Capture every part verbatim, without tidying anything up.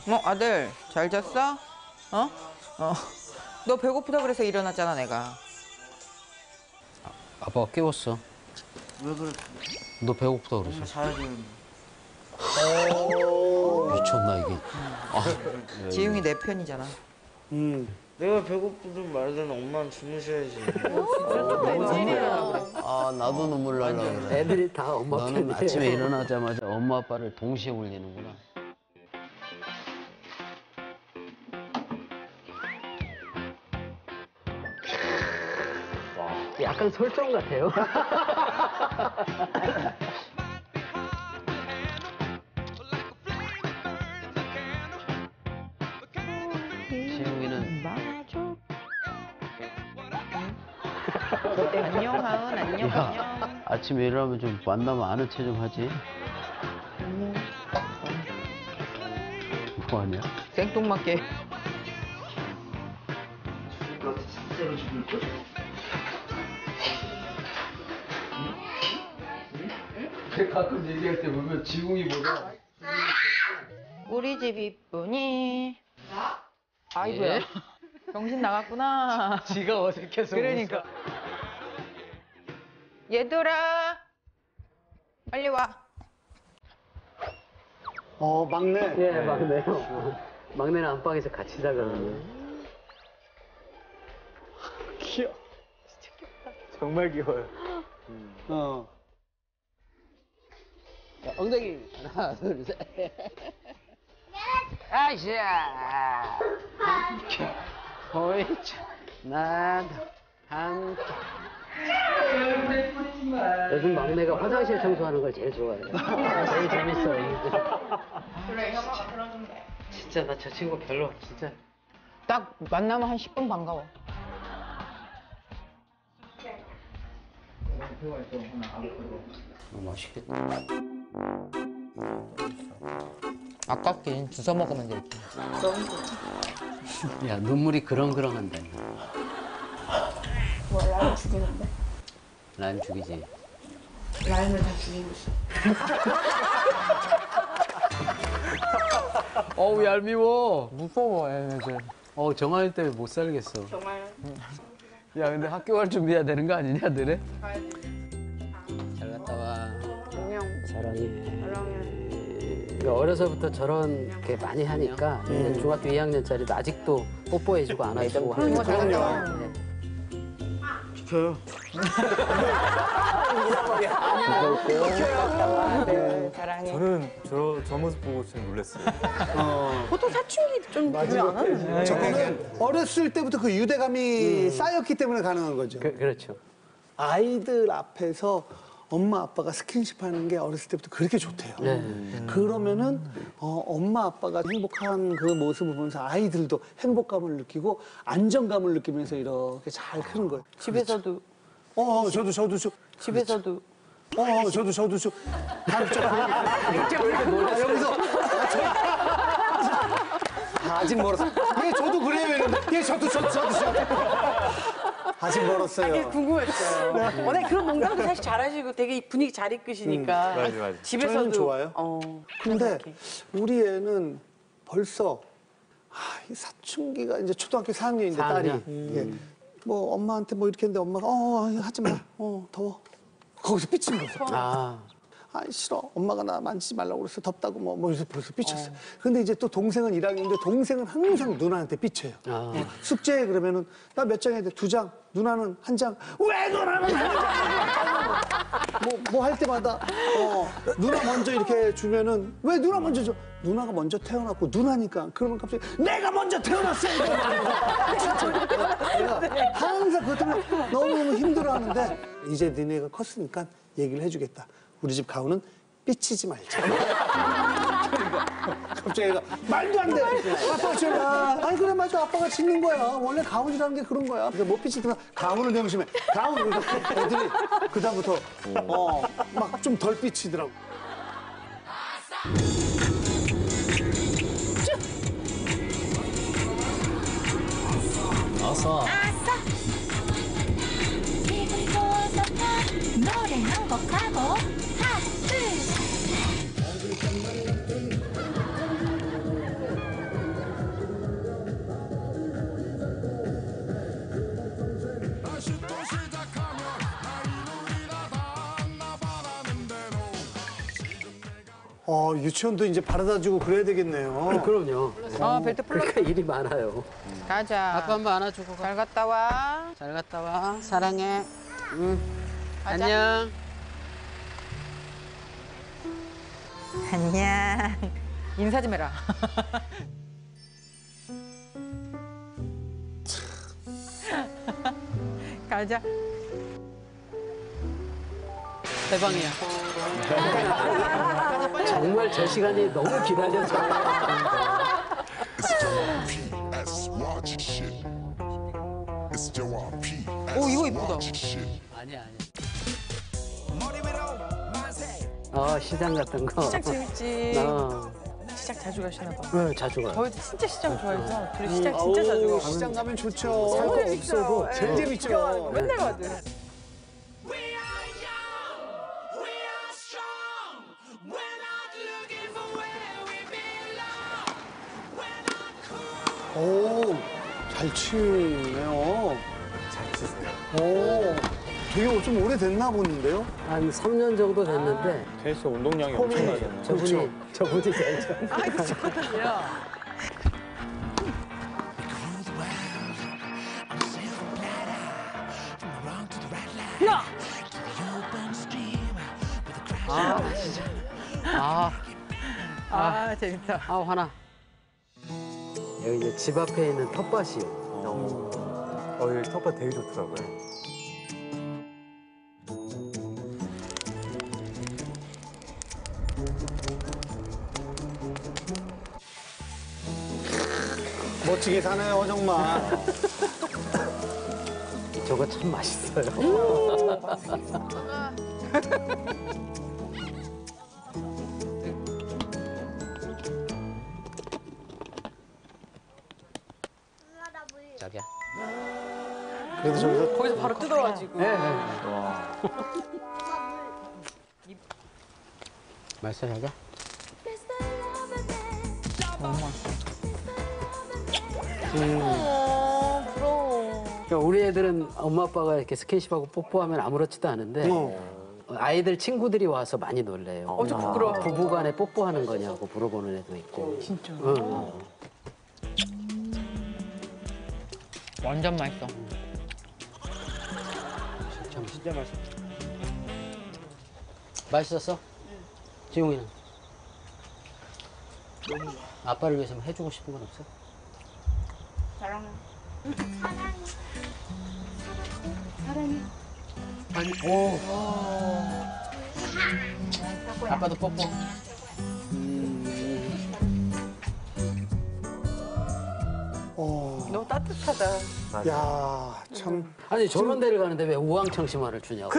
어, 아들, 잘 잤어? 어? 어. 너 배고프다 그래서 일어났잖아, 내가. 아빠가 깨웠어. 왜 그래? 너 배고프다 그래서. 자야 되는데. 미쳤나 이게. 아, 지웅이 내 편이잖아. 음. 내가 배고프든 말든 엄마는 주무셔야지. 아 나도 눈물 날라 그래. 애들이 다 엄마 너는 편이에요. 아침에 일어나자마자 엄마 아빠를 동시에 울리는구나. 약간 설정 같아요. 지웅이는 안녕, 하은, 안녕, 야, 안녕. 아침에 일어나면 좀 만나면 아는 체 좀 하지. 뭐하냐? 생뚱맞게. 너한테 진짜로 죽을 거? 가끔 얘기할 때 보면 지웅이보다. 우리 집 이쁘니. 아이고야. 정신 나갔구나. 지가 어색해서. 그러니까. 얘들아, 빨리 와. 어, 막내. 예, 막내요. 막내는 안방에서 같이 자거든요. 귀여워. 진짜 귀엽다. 정말 귀여워요. 음. 어. 자, 엉덩이 하나 둘 셋. 아샤. 함께 보이자 나도 함께. 요즘 막내가 화장실 청소하는 걸 제일 좋아해요. 제일 재밌어요. 그래, 형아가 들어주면 돼. 진짜 나 저 친구 별로 진짜. 딱 만나면 한 십 분 반가워. 어, 맛있겠다. 아깝긴 주워 먹으면 되지. 야 눈물이 그렁그렁한다. 뭐 라임 죽이는데? 라임 죽이지. 라임을 다 죽이고 있어. 어우 얄미워. 무서워, 얘네들. 어 정한이 때문에 못 살겠어. 정말 야 근데 학교 갈 준비해야 되는 거 아니냐 너네? 잘 갔다 와. 안녕. 사랑해. 사랑해. 그러니까 어려서부터 저런 게 많이 하니까 이제 중학교 이 학년짜리도 아직도 뽀뽀해주고 안아주고 하는 거. 그럼요. 지켜요. 네, 사랑해. 저는 저, 저 모습 보고 좀 놀랐어요. 보통 사춘기 좀 보면 안 하는데. 저거는 어렸을 때부터 그 유대감이 쌓였기 때문에 가능한 거죠. 그, 그렇죠. 아이들 앞에서 엄마 아빠가 스킨십 하는 게 어렸을 때부터 그렇게 좋대요. 네. 그러면은 어, 엄마 아빠가 행복한 그 모습을 보면서 아이들도 행복감을 느끼고 안정감을 느끼면서 이렇게 잘 크는 거예요. 집에서도 어, 저도 저도 저, 집에서도 어, 저도 저도 저 다음 주 아, 여기서 아, 아직 멀었어. 예, 저도 그래요. 이러는데. 예, 저도 저도 저도 저도 아직 멀었어요. 되게 궁금했어요. 워낙 그런 농담도 사실 잘하시고 되게 분위기 잘 이끄시니까. 맞아, 맞아. 집에서도 저는 좋아요. 어, 근데 이렇게. 우리 애는 벌써 아, 이 사춘기가 이제 초등학교 사 학년인데 사 딸이 학년? 예. 뭐 엄마한테 뭐 이렇게 했는데 엄마가 어 하지 마. 어 더워. 거기서 삐친 거죠. 아. 아 싫어. 엄마가 나 만지지 말라고 그래서 덥다고 뭐, 뭐 벌써 벌써 삐쳤어. 요 근데 이제 또 동생은 일 학년인데 동생은 항상 누나한테 삐쳐요. 아. 예. 숙제 그러면은 나 몇 장 해야 돼? 두 장. 누나는 한 장. 왜 누나는 한 장? 뭐뭐 할 때마다 어 누나 먼저 이렇게 주면은 왜 누나 먼저 줘? 누나가 먼저 태어났고 누나니까 그러면 갑자기 내가 먼저 태어났어. 내가 항상 그것 때문에 너무너무 힘들어하는데 이제 니네가 컸으니까 얘기를 해주겠다. 우리 집 가훈은 삐치지 말자. 그러니까 갑자기 얘가 말도 안 돼. 아빠가 쟤가 아니 그래 맞아 아빠가 짖는 거야. 원래 가훈이라는 게 그런 거야. 그래서 못 삐치더라. 가훈을 명심해. 가훈 그래서 애들이 그다음부터 어 막 좀 덜 삐치더라고. 어서. 기분 좋아서 노래 한 곡 하고 하나 둘 어, 유치원도 이제 바래다 주고 그래야 되겠네요. 그럼요. 어, 벨트 풀러 그러니까 일이 많아요. 가자. 아빠 한번 안아주고 가. 잘 갔다 와. 잘 갔다 와. 사랑해. 응. 가자. 안녕. 안녕. 인사 좀 해라. 가자. 대방이야. 정말 저 시간이 너무 기다려져요. 오, 이거 이쁘다. 아니야, 아니야. 어, 시장 같은 거. 시장 재밌지. 어, 시장 자주 가시나 봐. 응, 자주 가요. 저희도 진짜 시장 좋아해서 둘이 시장 진짜 자주 가고. 시장 가면 좋죠. 살 거 거 없어도 없어요. 제일 예. 재밌죠. 그러니까 맨날 가든. 오, 잘 치네요. 잘 치세요. 오, 되게 좀 오래됐나 보는데요? 한 삼 년 정도 됐는데 테니스 운동량이 엄청나잖아요. 저분이, 저분이 잘 쳐. 아, 이거 좋거든요. 야! 아, 진짜. 아, 아, 재밌다. 아, 화나. 여기 이제 집 앞에 있는 텃밭이요. 어, 여기 텃밭 되게 좋더라고요. 멋지게 사네요, 정말. 저거 참 맛있어요. 자기야. 그래도 저기서 거기서 바로 뜯어가지고. 네, 네. 맛있어, 자기야? 어, 부러워. 그러니까 우리 애들은 엄마 아빠가 이렇게 스킨십하고 뽀뽀하면 아무렇지도 않은데 어. 아이들 친구들이 와서 많이 놀래요. 어, 좀 부끄러워. 부부간에 뽀뽀하는 거냐고 물어보는 애도 있고. 진짜. 응, 응. 완전 맛있어. 참 진짜 맛있어. 맛있었어? 지용이는? 아빠를 위해서 뭐 해주고 싶은 건 없어? 사랑해. 아빠도 뽀뽀. 어, 너무 따뜻하다. 야, 참. 아니 저런 데를 가는데 왜 우왕청 심화를 주냐고.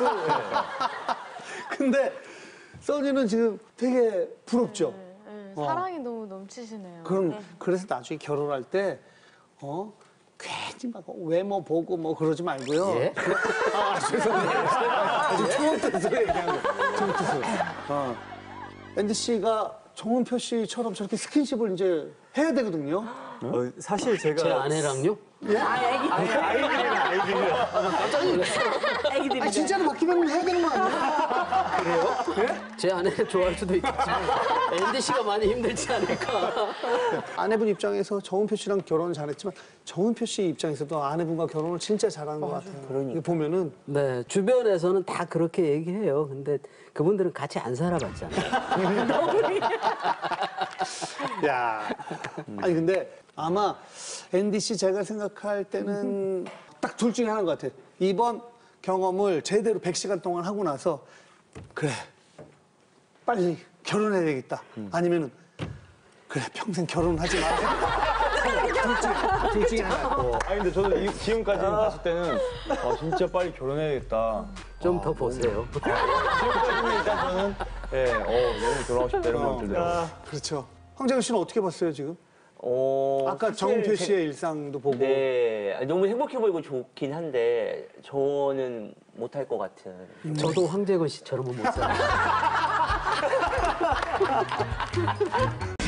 근데 써니는 지금 되게 부럽죠? 네, 어. 사랑이 너무 넘치시네요. 그럼 그래서 나중에 결혼할 때 어? 괜히 막 외모 보고 뭐 그러지 말고요. 예? 아, 죄송해요. 아주 좋은 뜻으로 얘기한 거. 좋은 뜻으로. 어. 앤디 씨가 정은표 씨처럼 저렇게 스킨십을 이제 해야 되거든요. 어, 사실 제가 제 아내랑요? 애기들이. 아, 진짜로 바뀌면 해야 되는 거 아니에요? 제 아내를 좋아할 수도 있겠지만 앤디 씨가 많이 힘들지 않을까. 아내분 입장에서 정은표 씨랑 결혼을 잘했지만 정은표 씨 입장에서도 아내분과 결혼을 진짜 잘한 것 같아요. 그러니까. 보면은 네, 주변에서는 다 그렇게 얘기해요. 근데 그분들은 같이 안 살아봤잖아요. 야, 아니 근데 아마 앤디 씨 제가 생각할 때는 딱 둘 중에 하나인 것 같아요. 이번 경험을 제대로 백 시간 동안 하고 나서 그래 빨리 결혼해야 되겠다. 아니면은 그래 평생 결혼하지 마. 둘 중에 하나. 어, 아니 근데 저도 이, 지금까지 봤을 때는 아, 진짜 빨리 결혼해야겠다. 좀 더 보세요. 지금까지는 일단 저는 예, 어, 너무 결혼하고 싶다 이런 생각 들더라고요. 그렇죠. 황재근 씨는 어떻게 봤어요 지금? 어, 아까 사실 정은표 제- 씨의 일상도 보고. 네, 너무 행복해 보이고 좋긴 한데 저는 못할 것 같은. 저도 황재근 씨처럼은 못 살아요.